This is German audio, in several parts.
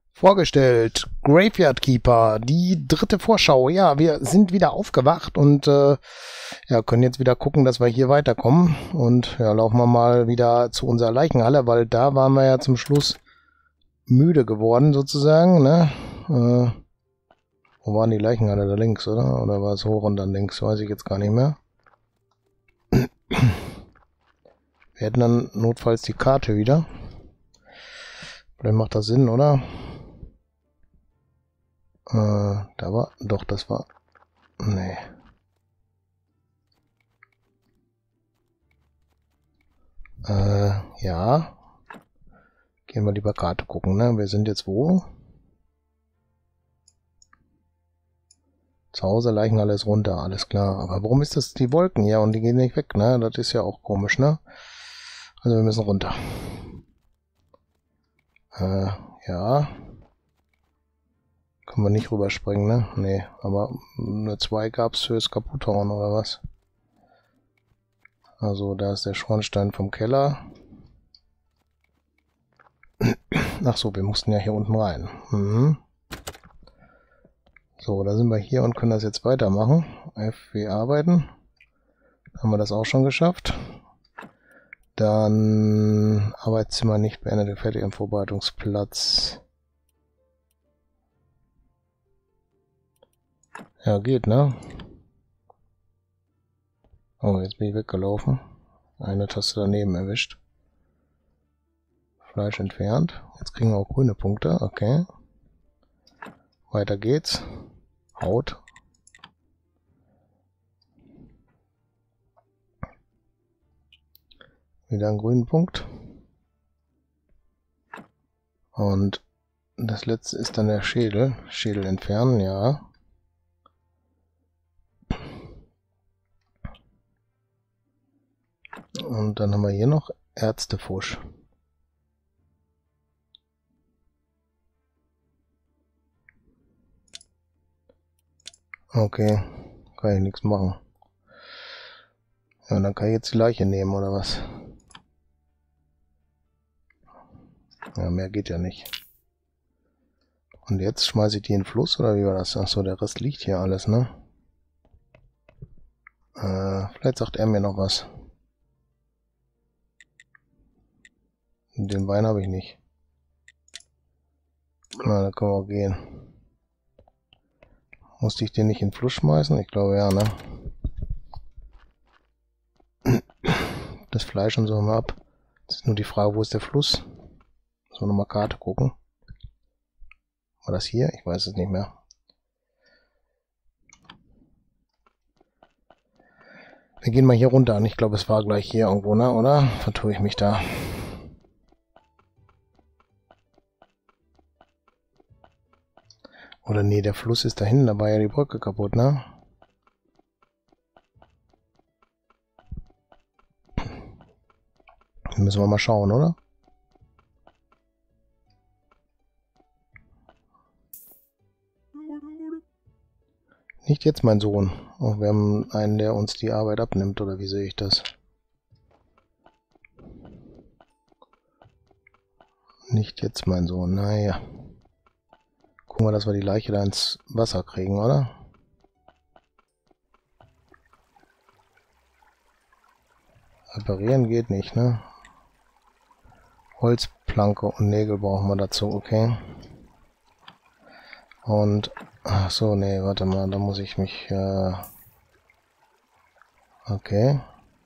vorgestellt. Graveyard Keeper, die dritte Vorschau. Ja, wir sind wieder aufgewacht und ja, können jetzt wieder gucken, dass wir hier weiterkommen. Und ja, laufen wir mal wieder zu unserer Leichenhalle, weil da waren wir ja zum Schluss müde geworden sozusagen, ne? Wo waren die Leichenhalle? Da links, oder? Oder war es hoch und dann links? Weiß ich jetzt gar nicht mehr. Wir hätten dann notfalls die Karte wieder. Vielleicht macht das Sinn, oder? Da war... Doch, das war... Nee. Ja. Gehen wir lieber Karte gucken, ne? Wir sind jetzt wo? Zu Hause, Leichenhalle ist runter, alles klar. Aber warum ist das die Wolken hier und die gehen nicht weg, ne? Das ist ja auch komisch, ne? Also wir müssen runter. Ja. Können wir nicht rüberspringen, ne? Nee, aber eine 2 gab's fürs Kaputthauen, oder was? Also da ist der Schornstein vom Keller. Ach so, wir mussten ja hier unten rein. Mhm. So, da sind wir hier und können das jetzt weitermachen. FW arbeiten. Haben wir das auch schon geschafft. Dann Arbeitszimmer nicht beendet, fertig am Vorbereitungsplatz. Ja, geht, ne? Oh, jetzt bin ich weggelaufen. Eine Taste daneben erwischt. Fleisch entfernt. Jetzt kriegen wir auch grüne Punkte, okay. Weiter geht's. Haut. Wieder einen grünen Punkt. Und das letzte ist dann der Schädel. Schädel entfernen, ja. Und dann haben wir hier noch Ärztefusch. Okay, kann ich nichts machen. Ja, und dann kann ich jetzt die Leiche nehmen, oder was? Ja, mehr geht ja nicht. Und jetzt schmeiße ich die in den Fluss, oder wie war das? Achso, der Rest liegt hier alles, ne? Vielleicht sagt er mir noch was. Den Wein habe ich nicht. Na, da können wir auch gehen. Musste ich den nicht in den Fluss schmeißen? Ich glaube ja, ne? Das Fleisch und so haben wir ab. Jetzt ist nur die Frage, wo ist der Fluss? Müssen wir nochmal Karte gucken. War das hier? Ich weiß es nicht mehr. Wir gehen mal hier runter an. Ich glaube, es war gleich hier irgendwo, ne? Oder? Vertue ich mich da? Oder nee, der Fluss ist da hinten, da war ja die Brücke kaputt, ne? Müssen wir mal schauen, oder? Nicht jetzt, mein Sohn. Oh, wir haben einen, der uns die Arbeit abnimmt, oder wie sehe ich das? Nicht jetzt, mein Sohn. Naja. Gucken wir, dass wir die Leiche da ins Wasser kriegen, oder? Reparieren geht nicht, ne? Holzplanke und Nägel brauchen wir dazu, okay. Und, ach so, nee, warte mal, da muss ich mich, okay.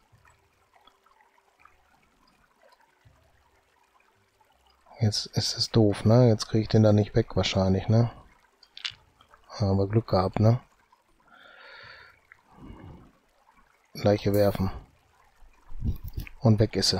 Jetzt ist es doof, ne? Jetzt kriege ich den da nicht weg wahrscheinlich, ne? Aber Glück gehabt, ne? Leiche werfen. Und weg ist sie.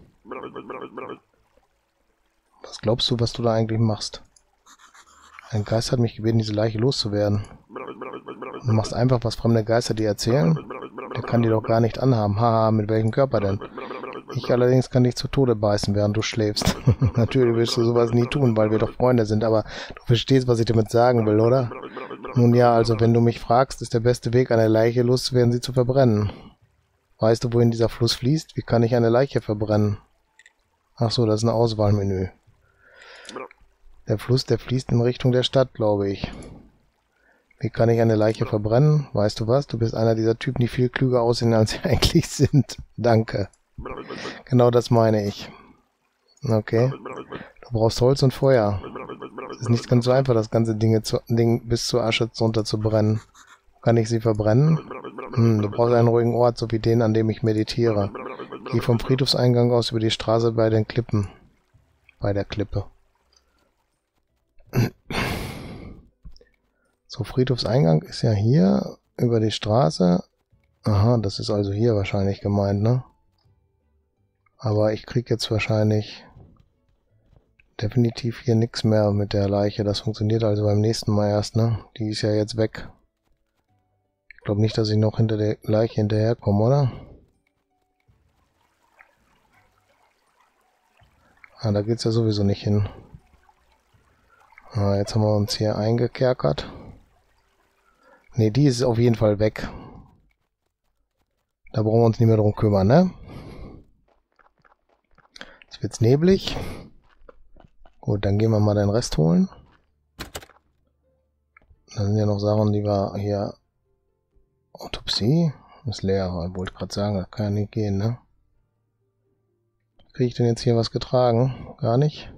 Was glaubst du, was du da eigentlich machst? Ein Geist hat mich gebeten, diese Leiche loszuwerden. Du machst einfach, was fremde Geister dir erzählen? Der kann die doch gar nicht anhaben. Haha, mit welchem Körper denn? Ich allerdings kann dich zu Tode beißen, während du schläfst. Natürlich willst du sowas nie tun, weil wir doch Freunde sind, aber du verstehst, was ich damit sagen will, oder? Nun ja, also wenn du mich fragst, ist der beste Weg, eine Leiche loszuwerden, sie zu verbrennen. Weißt du, wohin dieser Fluss fließt? Wie kann ich eine Leiche verbrennen? Ach so, das ist ein Auswahlmenü. Der Fluss, der fließt in Richtung der Stadt, glaube ich. Wie kann ich eine Leiche verbrennen? Weißt du was? Du bist einer dieser Typen, die viel klüger aussehen, als sie eigentlich sind. Danke. Genau das meine ich. Okay. Du brauchst Holz und Feuer. Es ist nicht ganz so einfach, das ganze Ding bis zur Asche runter zu brennen. Kann ich sie verbrennen? Du brauchst einen ruhigen Ort, so wie den, an dem ich meditiere. Geh vom Friedhofseingang aus über die Straße bei den Klippen. Bei der Klippe. So, Friedhofseingang ist ja hier über die Straße. Aha, das ist also hier wahrscheinlich gemeint, ne? Aber ich krieg jetzt wahrscheinlich definitiv hier nichts mehr mit der Leiche. Das funktioniert also beim nächsten Mal erst, ne? Die ist ja jetzt weg. Ich glaube nicht, dass ich noch hinter der Leiche hinterherkomme, oder? Ah, da geht's ja sowieso nicht hin. Ah, jetzt haben wir uns hier eingekerkert. Ne, die ist auf jeden Fall weg. Da brauchen wir uns nicht mehr drum kümmern, ne? Jetzt wird's neblig. Gut, dann gehen wir mal den Rest holen. Da sind ja noch Sachen, die wir hier... Autopsie? Ist leer, wollte ich gerade sagen, das kann ja nicht gehen, ne? Kriege ich denn jetzt hier was getragen? Gar nicht.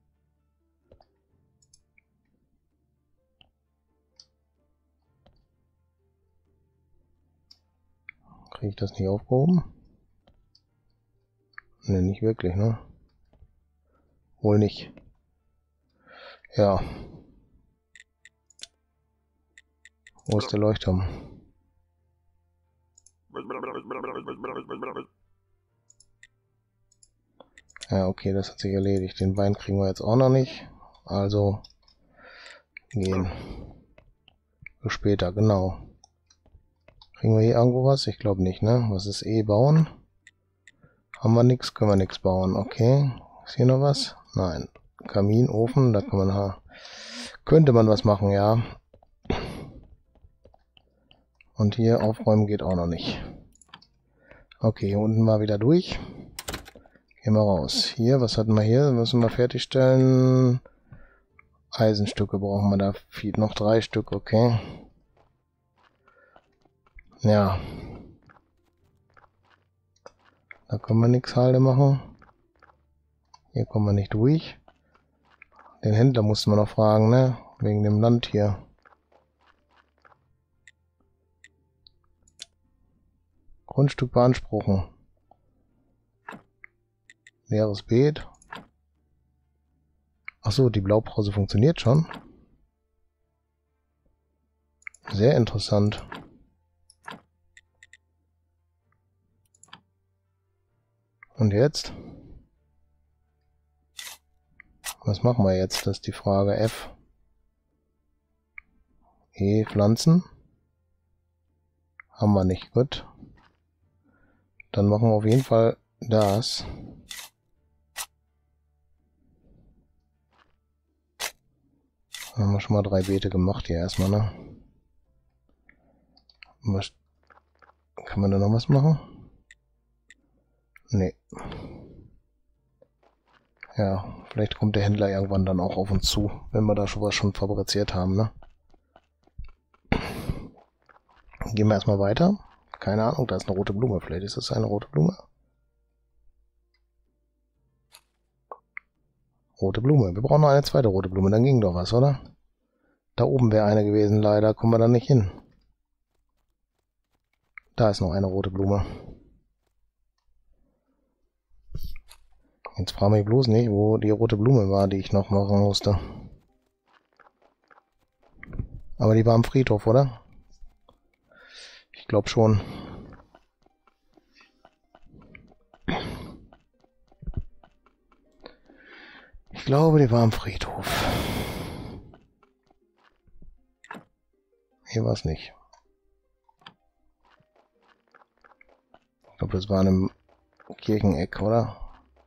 Kriege ich das nicht aufgehoben? Ne, nicht wirklich, ne? Wohl nicht. Ja. Wo ist der Leuchtturm? Ja, okay, das hat sich erledigt. Den Wein kriegen wir jetzt auch noch nicht. Also gehen. Für später, genau. Kriegen wir hier irgendwo was? Ich glaube nicht, ne? Was ist bauen? Haben wir nichts, können wir nichts bauen. Okay. Ist hier noch was? Nein. Kamin, Ofen, da kann man könnte man was machen, ja. Und hier aufräumen geht auch noch nicht. Okay, hier unten mal wieder durch. Gehen wir raus. Hier, was hatten wir hier? Müssen wir fertigstellen. Eisenstücke brauchen wir da. Noch 3 Stück, okay. Ja. Da können wir nichts Halde machen. Hier kommen wir nicht durch. Den Händler mussten wir noch fragen, ne? Wegen dem Land hier. Grundstück beanspruchen. Leeres Beet. Achso, die Blaupause funktioniert schon. Sehr interessant. Und jetzt? Was machen wir jetzt? Das ist die Frage. F. E. Pflanzen. Haben wir nicht. Gut. Dann machen wir auf jeden Fall das. Dann haben wir schon mal 3 Beete gemacht hier erstmal, ne? Was, kann man da noch was machen? Nee. Ja, vielleicht kommt der Händler irgendwann dann auch auf uns zu, wenn wir da schon was fabriziert haben, ne? Gehen wir erstmal weiter. Keine Ahnung, da ist eine rote Blume. Vielleicht ist das eine rote Blume. Rote Blume. Wir brauchen noch eine zweite rote Blume. Dann ging doch was, oder? Da oben wäre eine gewesen, leider. Kommen wir da nicht hin. Da ist noch eine rote Blume. Jetzt frage mich bloß nicht, wo die rote Blume war, die ich noch machen musste. Aber die war am Friedhof, oder? Ich glaube schon. Ich glaube, die war am Friedhof. Hier war es nicht. Ich glaube, das war in einem Kircheneck, oder?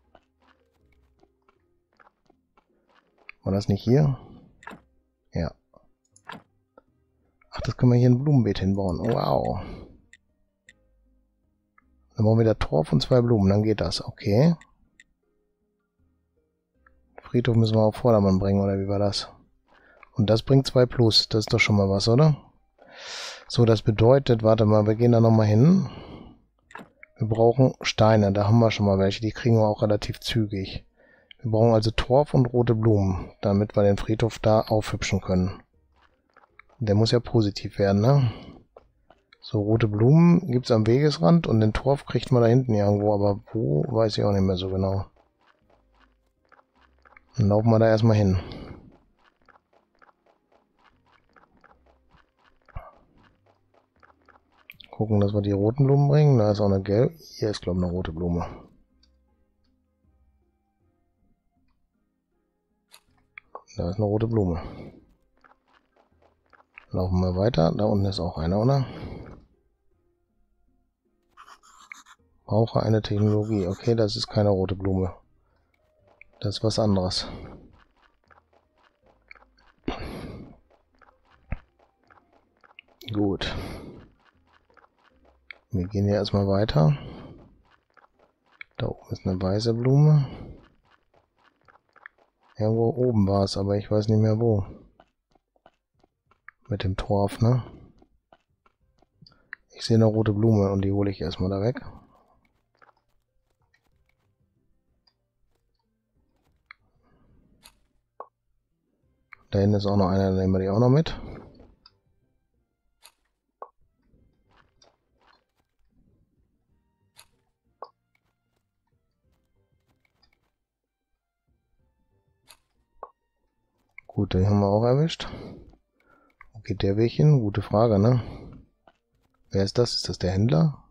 War das nicht hier? Ja. Ach, das können wir hier ein Blumenbeet hinbauen. Wow. Dann bauen wir da Torf und 2 Blumen, dann geht das. Okay. Friedhof müssen wir auf Vordermann bringen, oder wie war das? Und das bringt 2 plus. Das ist doch schon mal was, oder? So, das bedeutet, warte mal, wir gehen da nochmal hin. Wir brauchen Steine, da haben wir schon mal welche. Die kriegen wir auch relativ zügig. Wir brauchen also Torf und rote Blumen, damit wir den Friedhof da aufhübschen können. Der muss ja positiv werden, ne? So, rote Blumen gibt's am Wegesrand und den Torf kriegt man da hinten irgendwo, aber wo, weiß ich auch nicht mehr so genau. Dann laufen wir da erstmal hin. Gucken, dass wir die roten Blumen bringen. Da ist auch eine gelbe. Hier ist, glaube ich, eine rote Blume. Da ist eine rote Blume. Laufen wir weiter. Da unten ist auch einer, oder? Brauche eine Technologie. Okay, das ist keine rote Blume. Das ist was anderes. Gut. Wir gehen hier erstmal weiter. Da oben ist eine weiße Blume. Irgendwo oben war es, aber ich weiß nicht mehr wo. Mit dem Torf, ne? Ich sehe eine rote Blume und die hole ich erstmal da weg. Da hinten ist auch noch einer, dann nehmen wir die auch noch mit. Gut, den haben wir auch erwischt. Wo geht der Weg hin? Gute Frage, ne? Wer ist das? Ist das der Händler?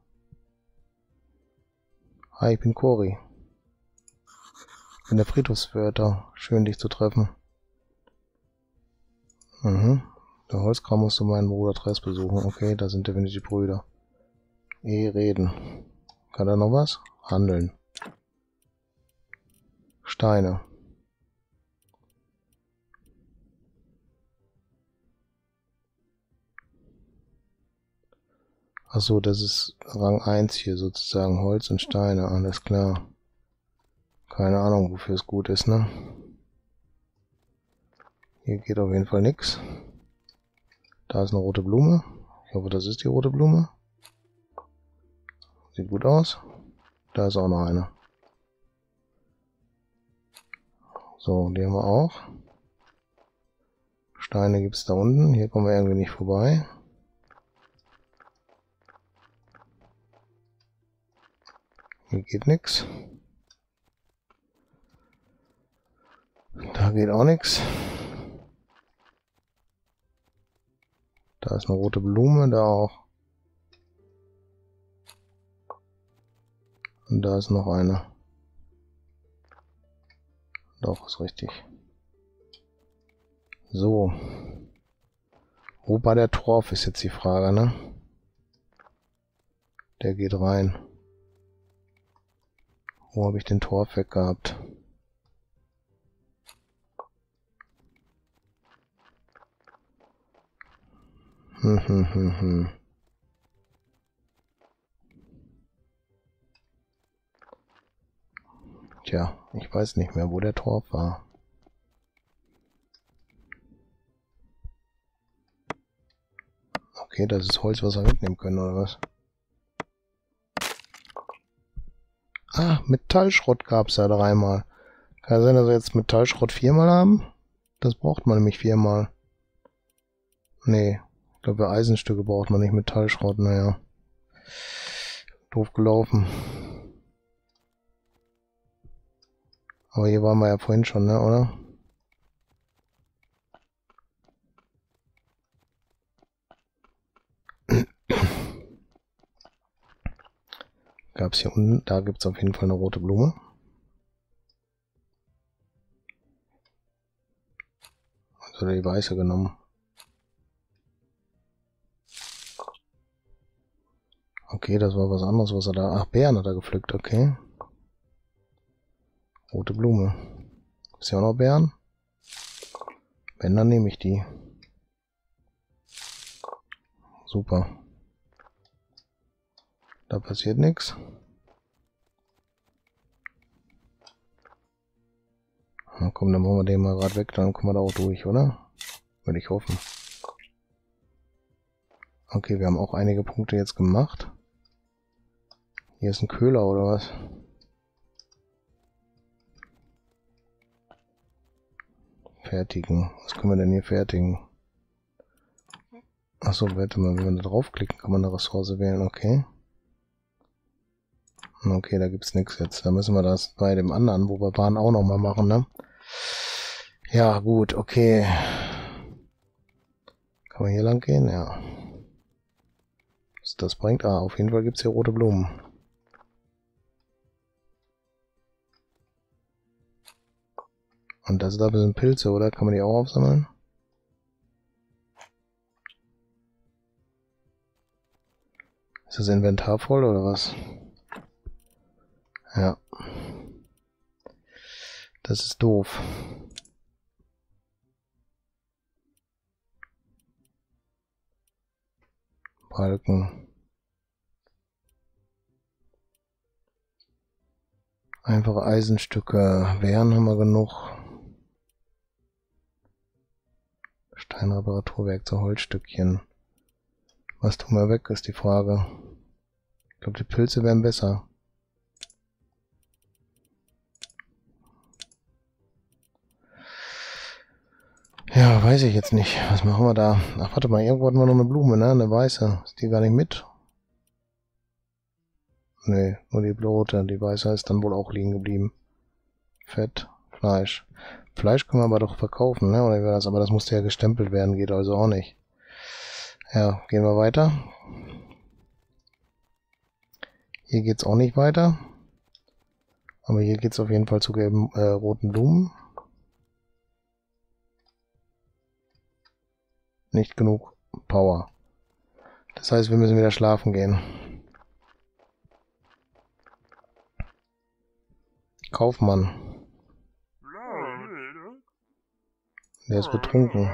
Hi, ich bin Cory. Ich bin der Friedhofswärter. Schön, dich zu treffen. Der Holzkram musste meinen Bruder Tress besuchen. Okay, da sind definitiv die Brüder. Reden. Kann da noch was? Handeln. Steine. Achso, das ist Rang 1 hier sozusagen. Holz und Steine, alles klar. Keine Ahnung, wofür es gut ist, ne? Hier geht auf jeden Fall nichts. Da ist eine rote Blume. Ich hoffe, das ist die rote Blume. Sieht gut aus. Da ist auch noch eine. So, die haben wir auch. Steine gibt es da unten. Hier kommen wir irgendwie nicht vorbei. Hier geht nichts. Da geht auch nichts. Da ist eine rote Blume, da auch. Und da ist noch eine. Doch, ist richtig. So. Wo war der Torf, ist jetzt die Frage, ne? Der geht rein. Wo habe ich den Torf weg gehabt? Tja, ich weiß nicht mehr, wo der Torf war. Okay, das ist Holz, was wir mitnehmen können, oder was? Ah, Metallschrott gab es ja 3-mal. Kann sein, dass wir jetzt Metallschrott 4-mal haben? Das braucht man nämlich 4-mal. Nee, ich glaube, für Eisenstücke braucht man nicht Metallschrott, naja. Doof gelaufen. Aber hier waren wir ja vorhin schon, ne, oder? Gab es hier unten, da gibt es auf jeden Fall eine rote Blume. Also die weiße genommen. Okay, das war was anderes, was er da... Ach, Beeren hat er gepflückt, okay. Rote Blume. Ist ja auch noch Beeren? Wenn, dann nehme ich die. Super. Da passiert nichts. Na komm, dann machen wir den mal gerade weg, dann kommen wir da auch durch, oder? Würde ich hoffen. Okay, wir haben auch einige Punkte jetzt gemacht. Hier ist ein Köhler, oder was? Fertigen. Was können wir denn hier fertigen? Achso, warte mal, wenn wir da draufklicken, kann man eine Ressource wählen, okay. Okay, da gibt's nichts jetzt. Da müssen wir das bei dem anderen, wo wir waren, auch nochmal machen, ne? Ja, gut, okay. Kann man hier lang gehen? Ja. Was das bringt? Ah, auf jeden Fall gibt's hier rote Blumen. Und das da sind Pilze, oder? Kann man die auch aufsammeln? Ist das Inventar voll, oder was? Ja. Das ist doof. Balken. Einfache Eisenstücke. Wehren haben wir genug. Steinreparaturwerkzeug, Holzstückchen. Was tun wir weg, ist die Frage. Ich glaube, die Pilze wären besser. Ja, weiß ich jetzt nicht. Was machen wir da? Ach, warte mal, irgendwo hatten wir noch eine Blume, ne? Eine weiße. Ist die gar nicht mit? Nee, nur die rote. Die weiße ist dann wohl auch liegen geblieben. Fett, Fleisch. Fleisch können wir aber doch verkaufen, ne? Oder wie war das? Aber das musste ja gestempelt werden, geht also auch nicht. Ja, gehen wir weiter. Hier geht's auch nicht weiter. Aber hier geht's auf jeden Fall zu gelben, roten Blumen. Nicht genug Power. Das heißt, wir müssen wieder schlafen gehen. Kaufmann. Der ist betrunken.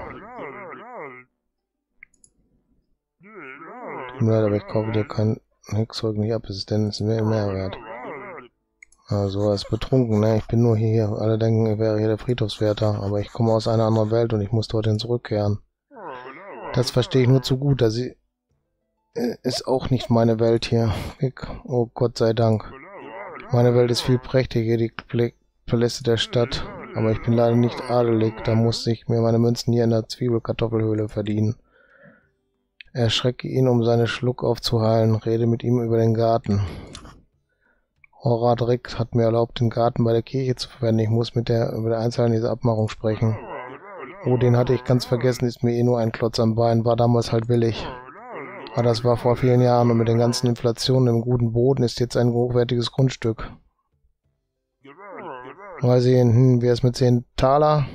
Tut mir leid, aber ich kaufe dir kein Hexzeug nicht ab. Es ist denn mehr wert. Also, er ist betrunken, ne? Ich bin nur hier. Alle denken, ich wäre hier der Friedhofswärter. Aber ich komme aus einer anderen Welt und ich muss dorthin zurückkehren. Das verstehe ich nur zu gut. dass sie ist auch nicht meine Welt hier. Oh Gott sei Dank. Meine Welt ist viel prächtiger, die Paläste der Stadt. Aber ich bin leider nicht adelig. Da musste ich mir meine Münzen hier in der Zwiebelkartoffelhöhle verdienen. Erschrecke ihn, um seine Schluck aufzuheilen. Rede mit ihm über den Garten. Horadrick hat mir erlaubt, den Garten bei der Kirche zu verwenden. Ich muss über der Einzelheiten dieser Abmachung sprechen. Oh, den hatte ich ganz vergessen. Ist mir eh nur ein Klotz am Bein. War damals halt billig. Aber das war vor vielen Jahren und mit den ganzen Inflationen im guten Boden ist jetzt ein hochwertiges Grundstück. Mal sehen, wie es mit 10 Taler?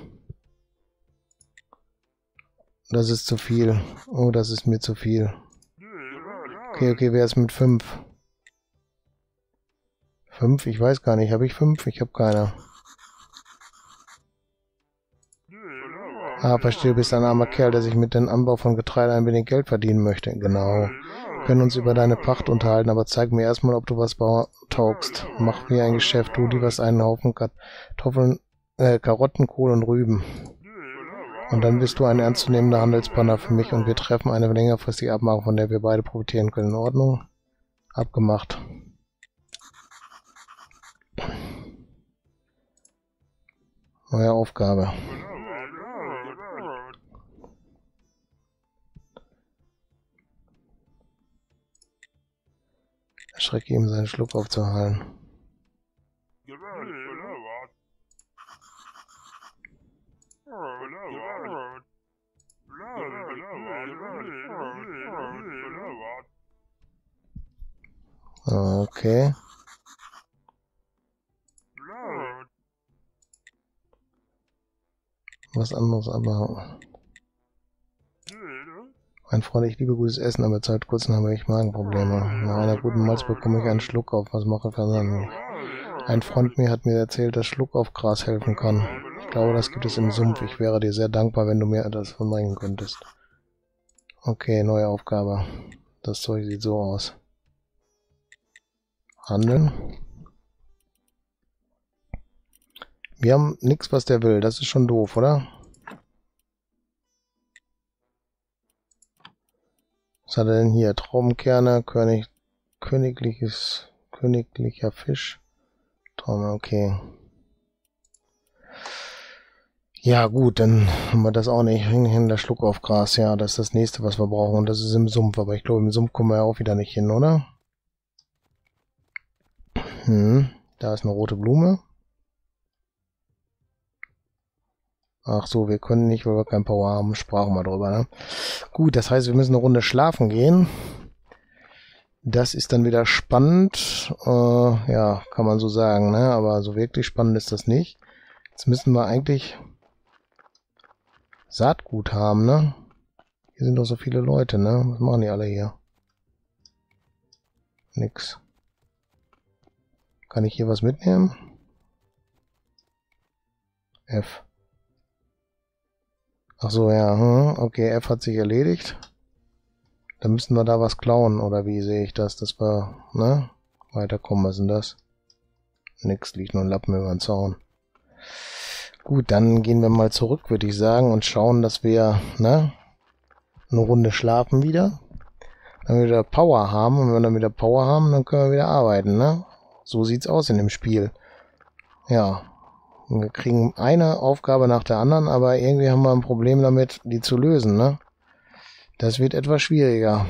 Das ist zu viel. Oh, das ist mir zu viel. Okay, wer ist mit 5? 5? Ich weiß gar nicht. Habe ich 5? Ich habe keine. Ah, verstehe, du bist ein armer Kerl, der sich mit dem Anbau von Getreide ein wenig Geld verdienen möchte. Genau. Wir können uns über deine Pacht unterhalten, aber zeig mir erstmal, ob du was taugst. Mach mir ein Geschäft, du lieferst einen Haufen Kartoffeln, Karotten, Kohl und Rüben. Und dann bist du ein ernstzunehmender Handelspartner für mich und wir treffen eine längerfristige Abmachung, von der wir beide profitieren können. In Ordnung? Abgemacht. Neue Aufgabe. Erschrecke ihm, seinen Schluck aufzuhalten. Okay. Was anderes, aber... Mein Freund, ich liebe gutes Essen, aber seit kurzem habe ich Magenprobleme. Nach einer guten Mahlzeit bekomme ich einen Schluck auf. Was mache ich dann? Ein Freund mir hat mir erzählt, dass Schluck auf Gras helfen kann. Ich glaube, das gibt es im Sumpf. Ich wäre dir sehr dankbar, wenn du mir das bringen könntest. Okay, neue Aufgabe. Das Zeug sieht so aus. Handeln. Wir haben nichts, was der will. Das ist schon doof, oder? Was hat er denn hier? Traubenkerne, königlicher Fisch. Trauben, okay. Ja gut, dann haben wir das auch nicht. Der Schluck auf Gras, ja, das ist das nächste, was wir brauchen. Und das ist im Sumpf, aber ich glaube, im Sumpf kommen wir ja auch wieder nicht hin, oder? Da ist eine rote Blume. Ach so, wir können nicht, weil wir kein Power haben. Sprachen wir drüber, ne? Gut, das heißt, wir müssen eine Runde schlafen gehen. Das ist dann wieder spannend. Ja, kann man so sagen, ne? Aber so wirklich spannend ist das nicht. Jetzt müssen wir eigentlich Saatgut haben, ne? Hier sind doch so viele Leute, ne? Was machen die alle hier? Nix. Kann ich hier was mitnehmen? F. Ach so, ja. Okay, F hat sich erledigt. Dann müssen wir da was klauen, oder wie sehe ich das? Dass wir, ne? Weiterkommen, was ist denn das? Nix, liegt nur ein Lappen über den Zaun. Gut, dann gehen wir mal zurück, würde ich sagen, und schauen, dass wir, ne? Eine Runde schlafen wieder. Dann wir wieder Power haben. Und wenn wir dann wieder Power haben, dann können wir wieder arbeiten, ne? So sieht's aus in dem Spiel. Ja. Und wir kriegen eine Aufgabe nach der anderen, aber irgendwie haben wir ein Problem damit, die zu lösen, ne? Das wird etwas schwieriger.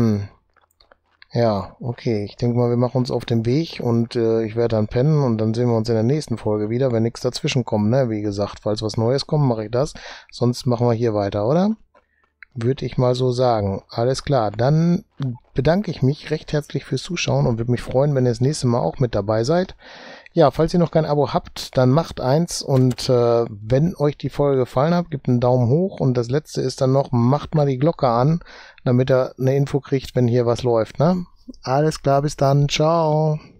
Ja, okay. Ich denke mal, wir machen uns auf den Weg und ich werde dann pennen und dann sehen wir uns in der nächsten Folge wieder, wenn nichts dazwischen kommt, ne? Wie gesagt, falls was Neues kommt, mache ich das. Sonst machen wir hier weiter, oder? Würde ich mal so sagen. Alles klar. Dann bedanke ich mich recht herzlich fürs Zuschauen und würde mich freuen, wenn ihr das nächste Mal auch mit dabei seid. Ja, falls ihr noch kein Abo habt, dann macht eins und wenn euch die Folge gefallen hat, gebt einen Daumen hoch und das letzte ist dann noch, macht mal die Glocke an, damit ihr eine Info kriegt, wenn hier was läuft, ne? Alles klar, bis dann, ciao!